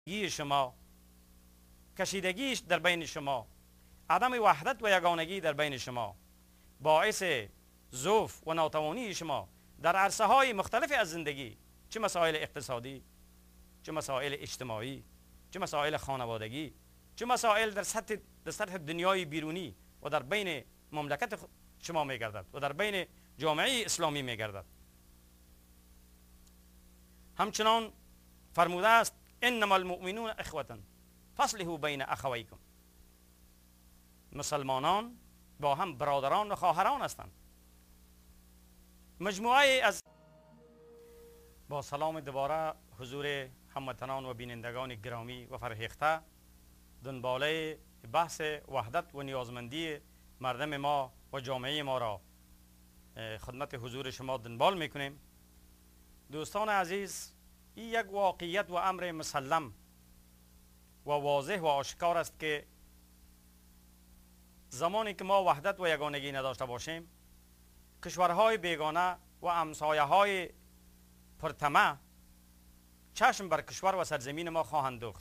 شما، کشیدگیش در بین شما، عدم وحدت و یگانگی در بین شما باعث ضعف و ناتوانی شما در عرصه های مختلف از زندگی، چه مسائل اقتصادی، چه مسائل اجتماعی، چه مسائل خانوادگی، چه مسائل در سطح دنیای بیرونی و در بین مملکت شما میگردد و در بین جامعه اسلامی میگردد. همچنان فرموده است انما المؤمنون اخوة فاصلحوا بین اخویکم. مسلمانان با هم برادران و خواهران هستند. مجموعه از با سلام دوباره حضور هموطنان و بینندگان گرامی و فرهیخته، دنباله بحث وحدت و نیازمندی مردم ما و جامعه ما را خدمت حضور شما دنبال میکنیم. دوستان عزیز، این یک واقعیت و امر مسلم و واضح و آشکار است که زمانی که ما وحدت و یگانگی نداشته باشیم، کشورهای بیگانه و همسایه‌های پرطمع چشم بر کشور و سرزمین ما خواهند دوخت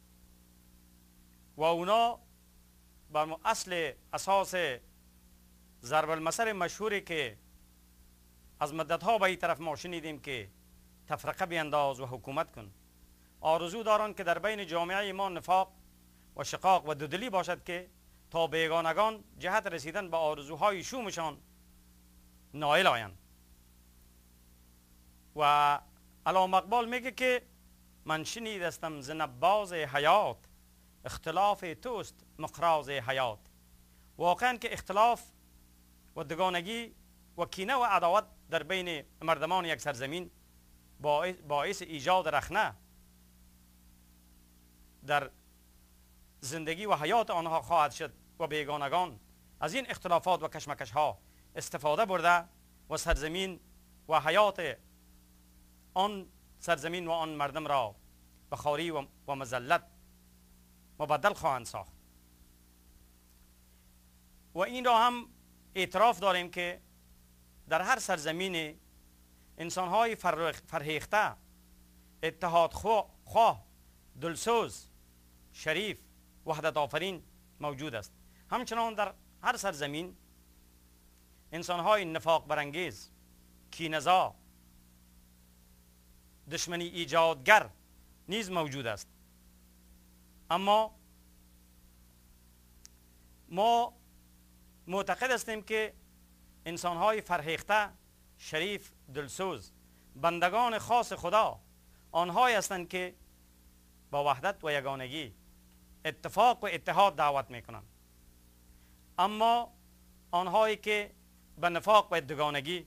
و اونا بر اصل اساس ضرب المثل مشهوری که از مدتها به این طرف ما شنیدیم که تفرقه بینداز و حکومت کن، آرزو دارند که در بین جامعه ما نفاق و شقاق و دودلی باشد که تا بیگانگان جهت رسیدن به آرزوهای شومشان نائل آیند. و علامه اقبال میگه که من شنیدستم ز نباز حیات، اختلاف توست مقراض حیات. واقعا که اختلاف و دگانگی و کینه و عداوت در بین مردمان یک سرزمین باعث ایجاد رخنه در زندگی و حیات آنها خواهد شد و بیگانگان از این اختلافات و کشمکش ها استفاده برده و سرزمین و حیات آن سرزمین و آن مردم را به خواری و مذلت مبدل خواهند ساخت. و این را هم اعتراف داریم که در هر سرزمین انسان‌های فرهیخته، اتحادخواه، دلسوز، شریف، وحدت آفرین موجود است. همچنان در هر سرزمین انسان‌های نفاق برانگیز، کینه‌زا، دشمنی ایجادگر نیز موجود است. اما ما معتقد هستیم که انسان‌های فرهیخته، شریف، دلسوز، بندگان خاص خدا آنهایی هستند که با وحدت و یگانگی، اتفاق و اتحاد دعوت میکنند. اما آنهایی که به نفاق و دوگانگی،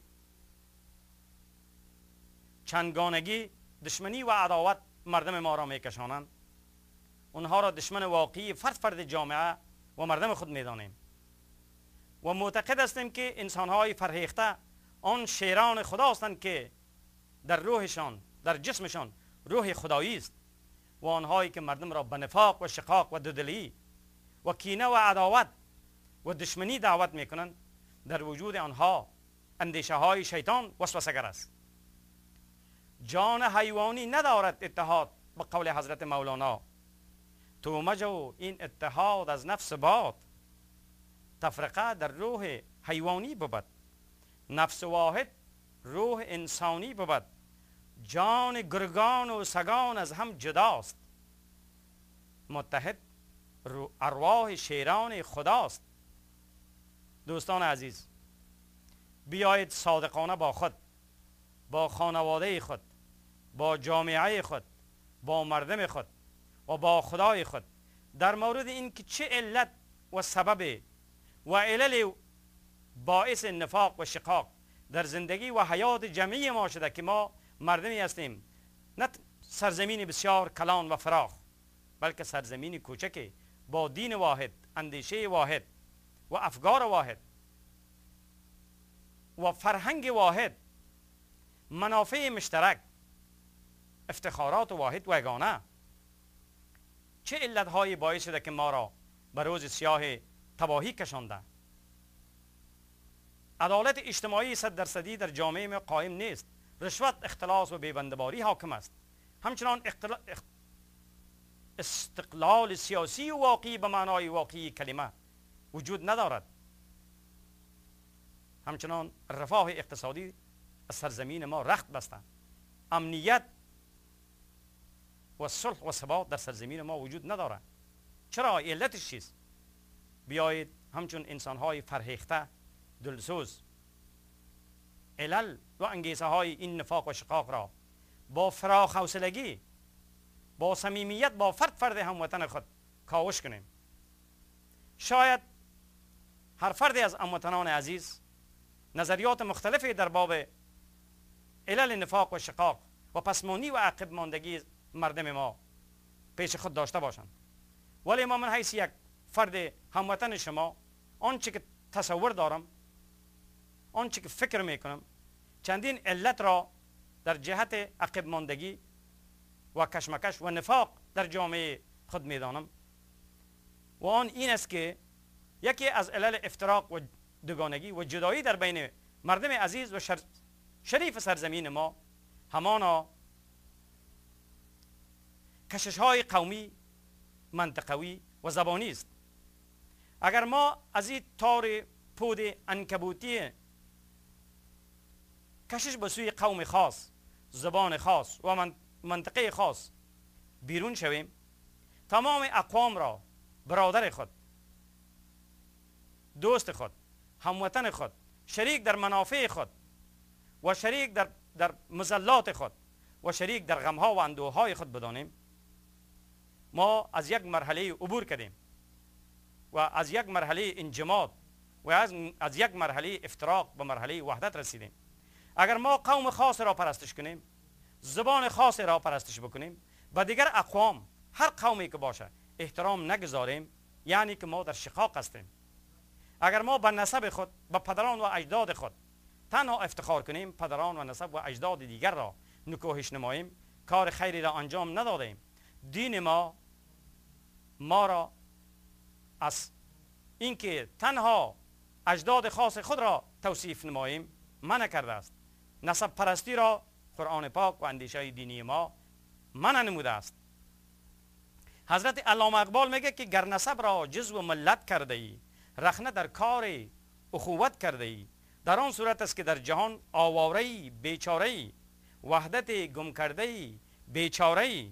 چندگانگی، دشمنی و عداوت مردم ما را میکشانند، اونها را دشمن واقعی فرد جامعه و مردم خود میدانیم و معتقد هستیم که انسان‌های فرهیخته آن شیران خدا هستند که در روحشان، در جسمشان روح خدایی است و آنهایی که مردم را به نفاق و شقاق و دودلی و کینه و عداوت و دشمنی دعوت میکنند، در وجود آنها اندیشه های شیطان وسوسه‌گر است. جان حیوانی ندارد اتحاد، به قول حضرت مولانا تو مجو این اتحاد از نفس باد، تفرقه در روح حیوانی بود، نفس واحد روح انسانی بود، جان گرگان و سگان از هم جداست، متحد ارواح شیران خداست. دوستان عزیز، بیایید صادقانه با خود، با خانواده خود، با جامعه خود، با مردم خود و با خدای خود در مورد این که چه علت و سبب و علل باعث نفاق و شقاق در زندگی و حیات جمعی ما شده که ما مردمی هستیم، نه سرزمین بسیار کلان و فراخ، بلکه سرزمین کوچکی با دین واحد، اندیشه واحد و افکار واحد و فرهنگ واحد، منافع مشترک، افتخارات واحد و یگانه. چه علت‌هایی باعث شده که ما را به روز سیاه تباهی کشانده؟ عدالت اجتماعی 100% در جامعه ما قائم نیست. رشوت، اختلاس و بیبندباری حاکم است. همچنان استقلال سیاسی و واقعی به معنای واقعی کلمه وجود ندارد. همچنان رفاه اقتصادی از سرزمین ما رخت بسته، امنیت و صلح و ثبات در سرزمین ما وجود ندارد. چرا؟ علتش چیست؟ بیایید همچون انسان‌های فرهیخته، دلسوز، علل و انگیزه های این نفاق و شقاق را با فراخ حوصلگی، با صمیمیت با فرد هموطن خود کاوش کنیم. شاید هر فردی از هموطنان عزیز نظریات مختلفی در باب علل نفاق و شقاق و پسمانی و عقب ماندگی مردم ما پیش خود داشته باشند، ولی ما من حیث یک فرد هموطن شما آنچه که تصور دارم، آنچه که فکر میکنم، چندین علت را در جهت عقب ماندگی و کشمکش و نفاق در جامعه خود میدانم و آن این است که یکی از علل افتراق و دوگانگی و جدایی در بین مردم عزیز و شریف سرزمین ما همانا کشش های قومی، منطقوی و زبانی است. اگر ما از این تار پود عنکبوتی کشش به سوی قوم خاص، زبان خاص و منطقه خاص بیرون شویم، تمام اقوام را برادر خود، دوست خود، هموطن خود، شریک در منافع خود و شریک در مزلات خود و شریک در غمها و اندوههای خود بدانیم، ما از یک مرحله عبور کردیم و از یک مرحله انجماد و از یک مرحله افتراق به مرحله وحدت رسیدیم. اگر ما قوم خاص را پرستش کنیم، زبان خاص را پرستش بکنیم، و دیگر اقوام، هر قومی که باشه، احترام نگذاریم، یعنی که ما در شقاق هستیم. اگر ما به نسب خود، به پدران و اجداد خود تنها افتخار کنیم، پدران و نسب و اجداد دیگر را نکوهش نماییم، کار خیری را انجام ندادیم. دین ما را از اینکه تنها اجداد خاص خود را توصیف نماییم منع کرده است. نسب پرستی را قرآن پاک و اندیشه دینی ما منع نموده است. حضرت علامه اقبال میگه که گر نسب را جزو ملت کرده ای، رخنه در کار اخوت کرده ای، در آن صورت است که در جهان آواره ای، بیچاره ای، وحدت گم کرده ای، بیچاره ای.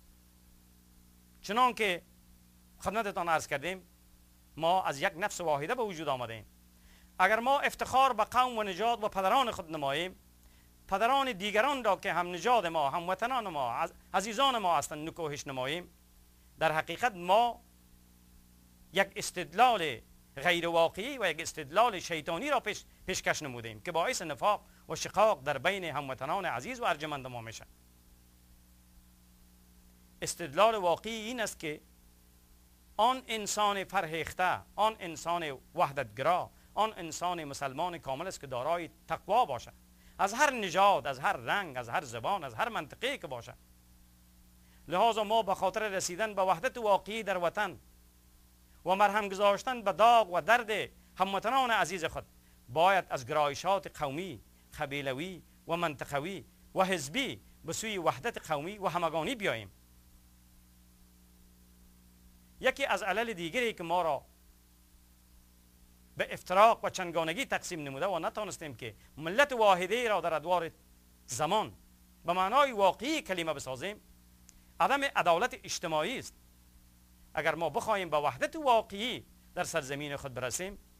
چنان که خدمتتان عرض کردیم، ما از یک نفس واحده به وجود آمده ایم. اگر ما افتخار به قوم و نژاد و پدران خود نماییم، پدران دیگران را که هم نژاد ما، هم وطنان ما، عزیزان ما هستند نکوهش نماییم، در حقیقت ما یک استدلال غیر واقعی و یک استدلال شیطانی را پیشکش نمودیم که باعث نفاق و شقاق در بین هموطنان عزیز و ارجمند ما میشه. استدلال واقعی این است که آن انسان فرهیخته، آن انسان وحدتگرا، آن انسان مسلمان کامل است که دارای تقوا باشه، از هر نژاد، از هر رنگ، از هر زبان، از هر منطقه که باشه. لذا ما به خاطر رسیدن به وحدت واقعی در وطن و مرهم گذاشتن به داغ و درد هموطنان عزیز خود باید از گرایشات قومی، قبیلوی و منطقوی و حزبی به سوی وحدت قومی و همگانی بیاییم. یکی از علل دیگری که ما را به افتراق و چندگانگی تقسیم نموده و نتانستیم که ملت واحده را در ادوار زمان به معنای واقعی کلمه بسازیم، عدم عدالت اجتماعی است. اگر ما بخواهیم به وحدت واقعی در سرزمین خود برسیم،